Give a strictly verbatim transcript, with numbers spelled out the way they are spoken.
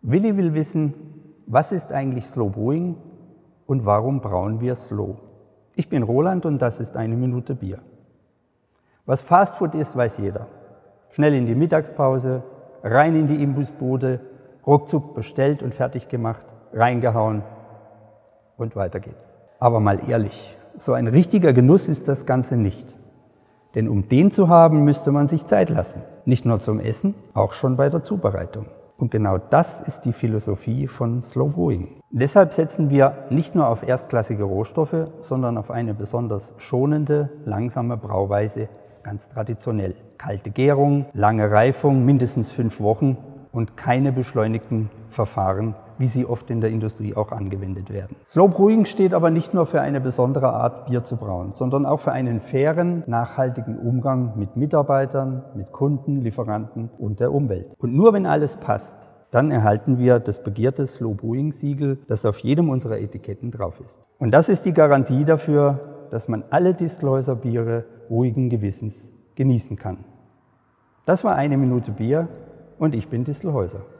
Willi will wissen, was ist eigentlich Slow Brewing und warum brauen wir Slow? Ich bin Roland und das ist eine Minute Bier. Was Fastfood ist, weiß jeder. Schnell in die Mittagspause, rein in die Imbissbude, ruckzuck bestellt und fertig gemacht, reingehauen und weiter geht's. Aber mal ehrlich, so ein richtiger Genuss ist das Ganze nicht. Denn um den zu haben, müsste man sich Zeit lassen. Nicht nur zum Essen, auch schon bei der Zubereitung. Und genau das ist die Philosophie von Slow Brewing. Deshalb setzen wir nicht nur auf erstklassige Rohstoffe, sondern auf eine besonders schonende, langsame Brauweise, ganz traditionell. Kalte Gärung, lange Reifung, mindestens fünf Wochen und keine beschleunigten Verfahren, wie sie oft in der Industrie auch angewendet werden. Slow Brewing steht aber nicht nur für eine besondere Art, Bier zu brauen, sondern auch für einen fairen, nachhaltigen Umgang mit Mitarbeitern, mit Kunden, Lieferanten und der Umwelt. Und nur wenn alles passt, dann erhalten wir das begehrte Slow Brewing Siegel, das auf jedem unserer Etiketten drauf ist. Und das ist die Garantie dafür, dass man alle Distelhäuser Biere ruhigen Gewissens genießen kann. Das war eine Minute Bier und ich bin Distelhäuser.